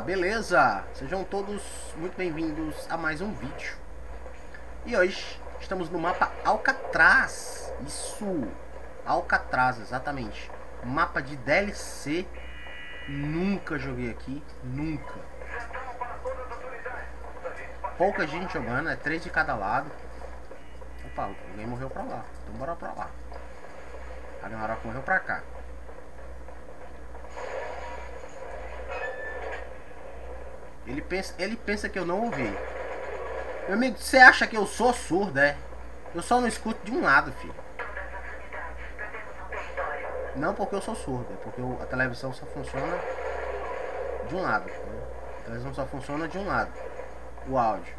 beleza? Sejam todos muito bem-vindos a mais um vídeo. E hoje estamos no mapa Alcatraz. Isso, Alcatraz, exatamente. Mapa de DLC. Nunca joguei aqui, nunca. Pouca gente jogando, é 3 de cada lado. Opa, alguém morreu pra lá, então bora pra lá. A galera morreu pra cá. Ele pensa que eu não ouvi. Meu amigo, você acha que eu sou surdo, é? Eu só não escuto de um lado, filho. Não porque eu sou surdo, é porque a televisão só funciona de um lado. Né? A televisão só funciona de um lado. O áudio.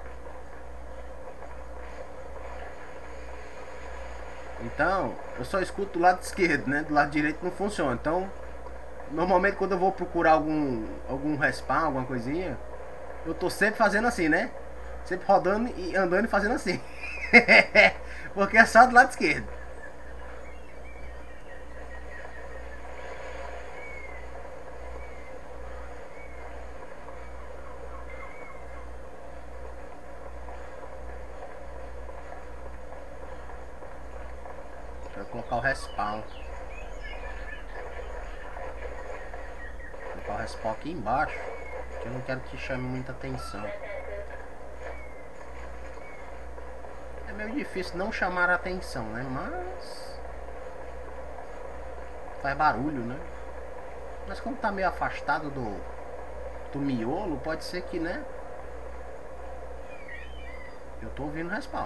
Então, eu só escuto do lado esquerdo, né? Do lado direito não funciona. Então, normalmente quando eu vou procurar algum respawn, alguma coisinha, eu tô sempre fazendo assim, né? Sempre rodando e andando e fazendo assim. Porque é só do lado esquerdo. Vou colocar o respawn. Vou colocar o respawn aqui embaixo, que eu não quero que chame muita atenção. É meio difícil não chamar a atenção, né? Mas faz barulho, né? Mas como tá meio afastado do miolo, pode ser que, né? Eu tô ouvindo o respawn.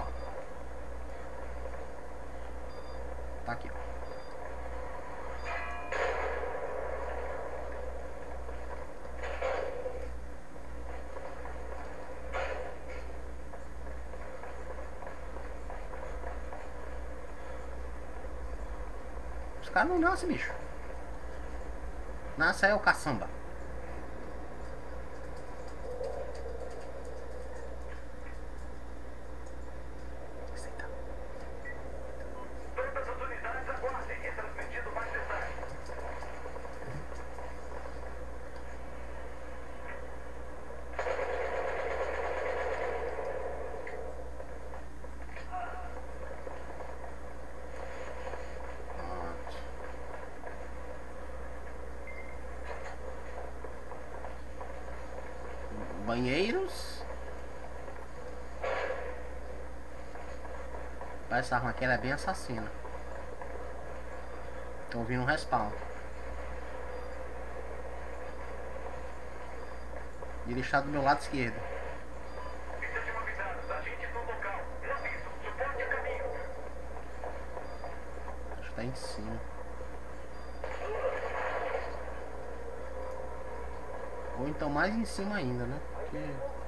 Tá aqui, ó. Os caras não nascem, bicho. Nasce aí o caçamba. Banheiros. Essa arma aqui ela é bem assassina. Tô ouvindo um respawn. E ele está do meu lado esquerdo. Acho que tá em cima. Ou então mais em cima ainda, né? Porque...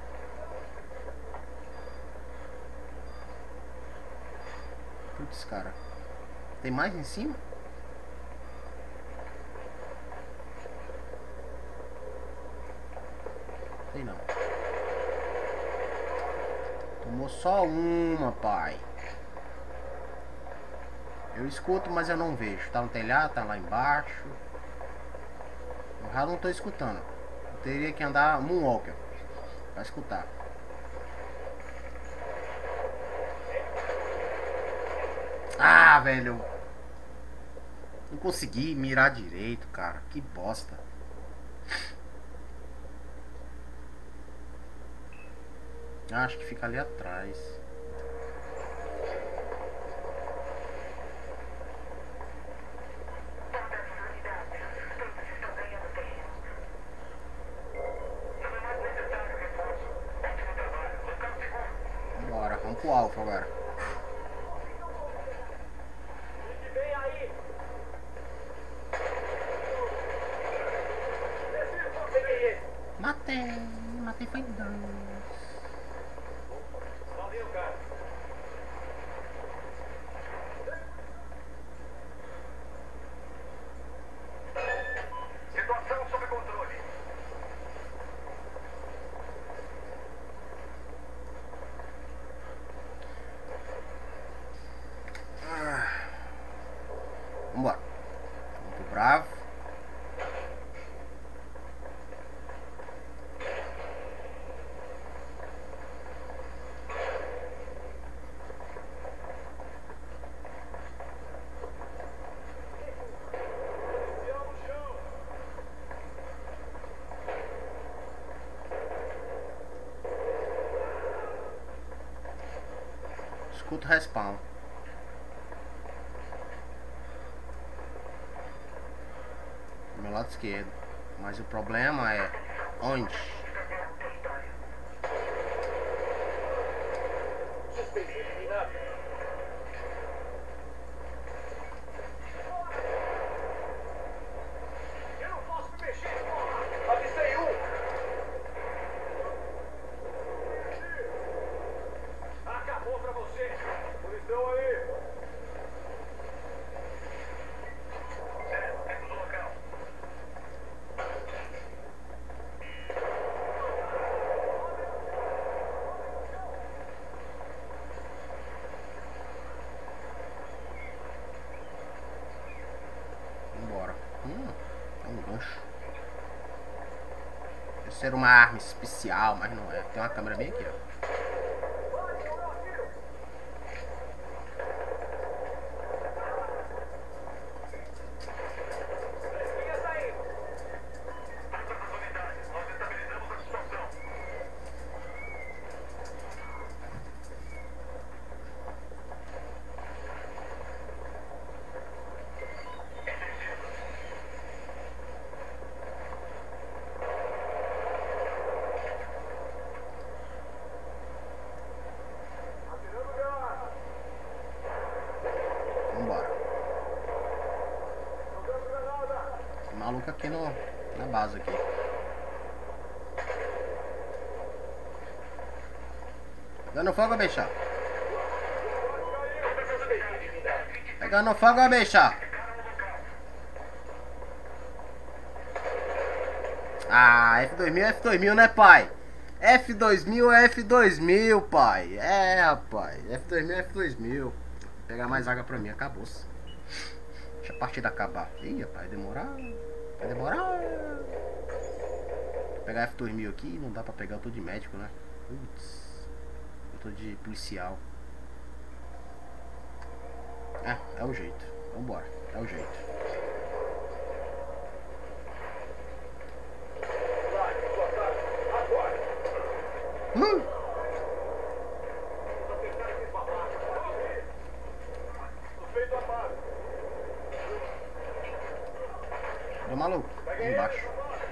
Putz, cara. Tem mais em cima? Tem não. Tomou só uma, pai. Eu escuto, mas eu não vejo. Tá no telhado, tá lá embaixo. Eu já não tô escutando. Eu teria que andar moonwalker pra escutar. Ah, velho. Não consegui mirar direito, cara. Que bosta. Acho que fica ali atrás. Bora, vamos pro alfa agora. Matei foi dois. Valeu, cara. Situação sob controle. escuto respawn. Do meu lado esquerdo. Mas o problema é onde? Ser uma arma especial, mas não é. Tem uma câmera bem aqui, ó. Maluco aqui na base aqui. Pegando fogo, bicha. Pegando fogo, bicha. Ah, F2000 é F2000, né, pai? F2000 é F2000, pai. É, rapaz. F2000 é F2000. Vou pegar mais água pra mim, acabou-se. Deixa a partida acabar. Ih, rapaz, vai demorar. Vai demorar. Vou pegar F2000 aqui, não dá pra pegar, eu tô de médico, né? Putz. Eu tô de policial. É o jeito. Vambora, é o jeito. Deu maluco, embaixo.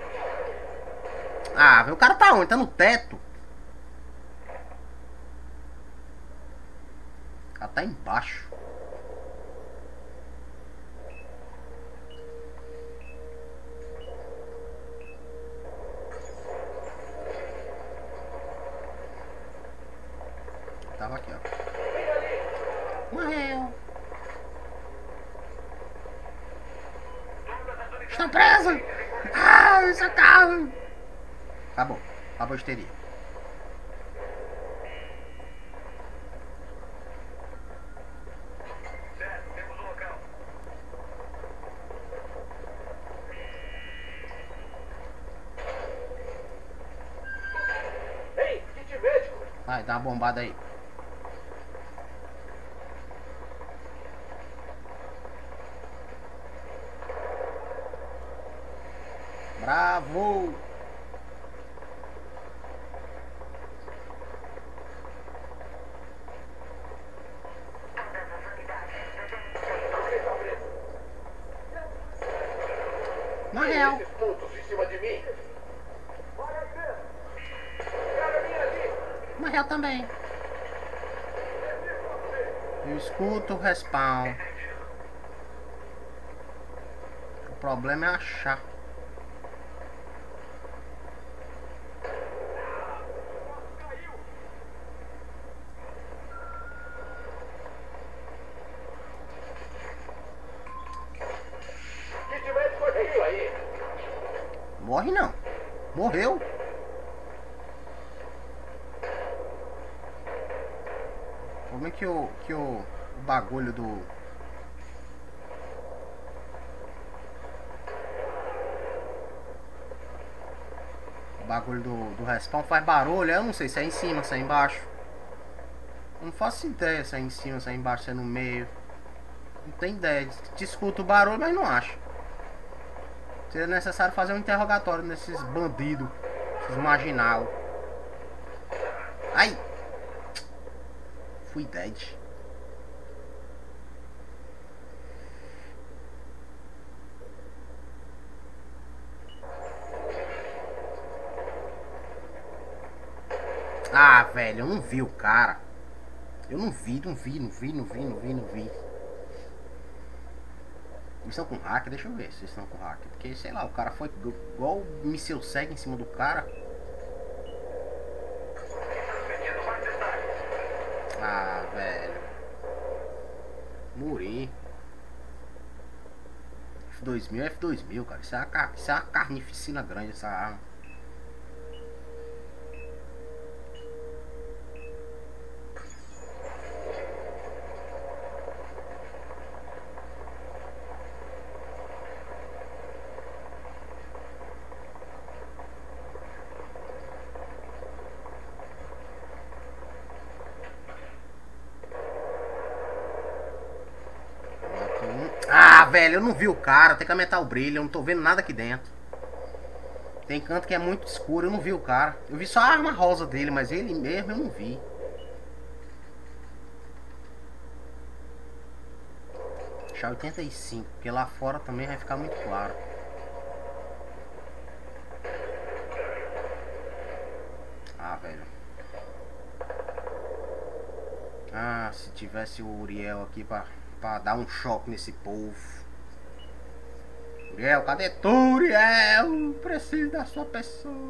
Ah, o cara tá onde? Tá no teto. O cara tá embaixo. Tava aqui, ó. Morreu. Estou preso. Ah, socorro. Acabou. Acabou a histeria. Ei, kit médico. Vai, dá uma bombada aí. Bravo! Morreu! Esses pontos em cima de mim. Olha aí mesmo. Cara minha ali. Morreu também. Eu escuto o respawn. O problema é achar. Kit médico é isso aí. Morre não. Morreu. Como é que o bagulho do... O bagulho do respawn faz barulho. Eu não sei se é em cima, se é embaixo. Eu não faço ideia se é em cima, se é embaixo, se é no meio. Não tem ideia. Te escuto o barulho, mas não acho. Seria necessário fazer um interrogatório nesses bandidos. Esses marginal. Ai! Fui dead. Ah, velho, eu não vi o cara. Eu não vi, não vi, não vi, não vi, não vi, não vi. Eles estão com hack? Deixa eu ver se eles estão com hack. Porque, sei lá, o cara foi igual o míssil segue em cima do cara. Ah, velho. Morri. F2000 é F2000, cara. Isso é uma carnificina grande, essa arma. Ah, velho, eu não vi o cara. Tem que aumentar o brilho. Eu não tô vendo nada aqui dentro. Tem canto que é muito escuro. Eu não vi o cara. Eu vi só a arma rosa dele, mas ele mesmo eu não vi. Deixar 85, porque lá fora também vai ficar muito claro. Ah, velho. Ah, se tivesse o Uriel aqui pra dar um choque nesse povo. Uriel, cadê tu, Uriel? Preciso da sua pessoa.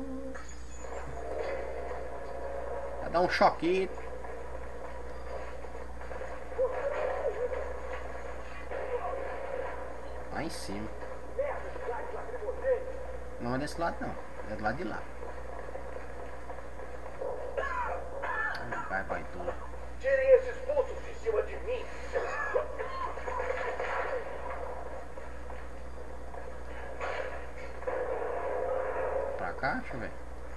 Pra dar um choque. Lá em cima. Não é desse lado não. É do lado de lá. Vai tudo. Tirem esses putos de cima de mim. Pra cá, deixa eu ver.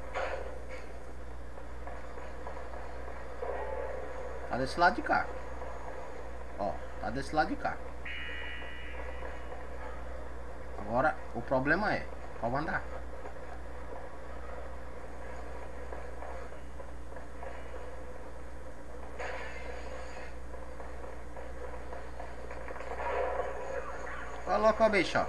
Tá desse lado de cá. Ó, tá desse lado de cá. Agora, o problema é qual andar. Coloca o bicho, ó.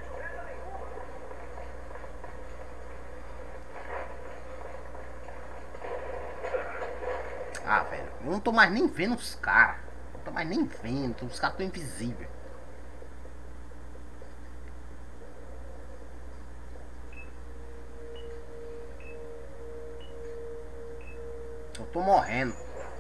Ah, velho, eu não tô mais nem vendo os caras. Não tô mais nem vendo, os caras tão invisíveis. Eu tô morrendo.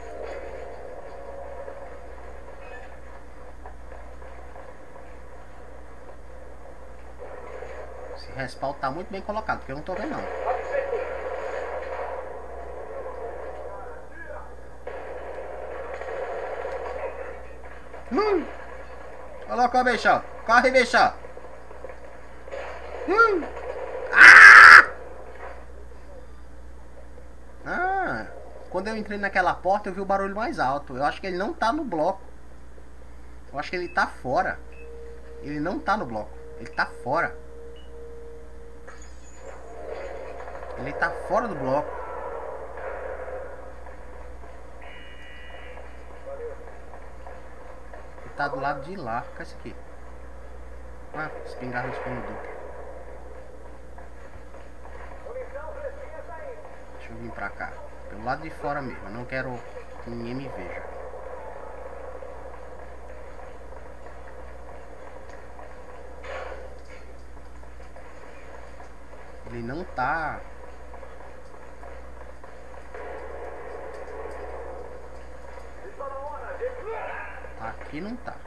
Esse respaldo tá muito bem colocado, porque eu não tô vendo não. Coloca o bicho, corre bicho. Ah, quando eu entrei naquela porta eu vi o barulho mais alto. Eu acho que ele não tá no bloco. Eu acho que ele tá fora. Ele não tá no bloco. Ele tá fora. Ele tá fora do bloco. Ele tá do lado de lá. O que é isso aqui? Ah, espingarda de cano duplo. Deixa eu vir pra cá. Pelo lado de fora mesmo. Eu não quero que ninguém me veja. Ele não tá. Aqui não tá.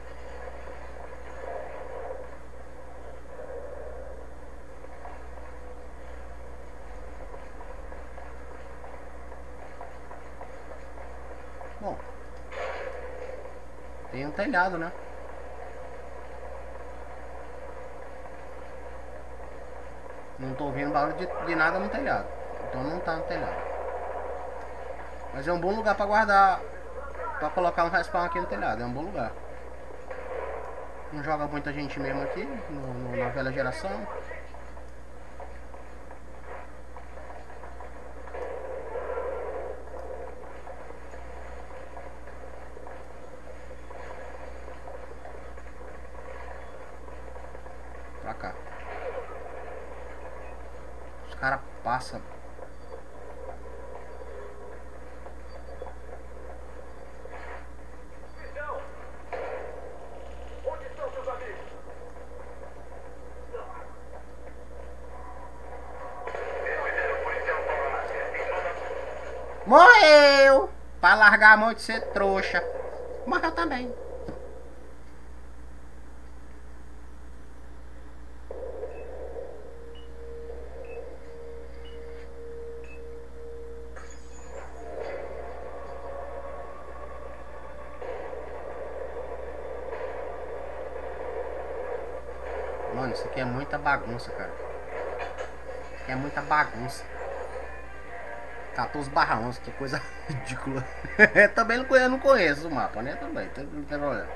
Bom, tem um telhado, né? Não tô ouvindo barulho de nada no telhado. Então não tá no telhado. Mas é um bom lugar pra guardar. Pra colocar um respawn aqui no telhado. É um bom lugar. Não joga muita gente mesmo aqui na velha geração. Pra cá. Os caras passam. Morreu! Pra largar a mão de ser trouxa. Morreu também. Mano, isso aqui é muita bagunça, cara. Isso aqui é muita bagunça. 14/11, que coisa ridícula. Também eu não conheço o mapa, né? Também, não tem problema.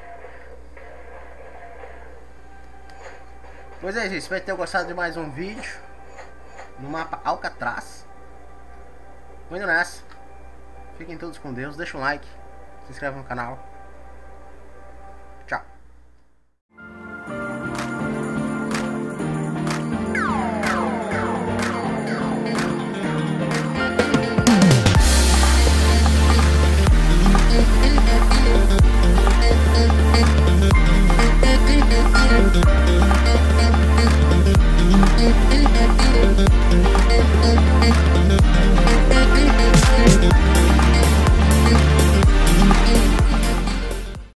Pois é, gente, espero ter gostado de mais um vídeo no mapa Alcatraz. Vou indo nessa. Fiquem todos com Deus, deixa um like, se inscreve no canal.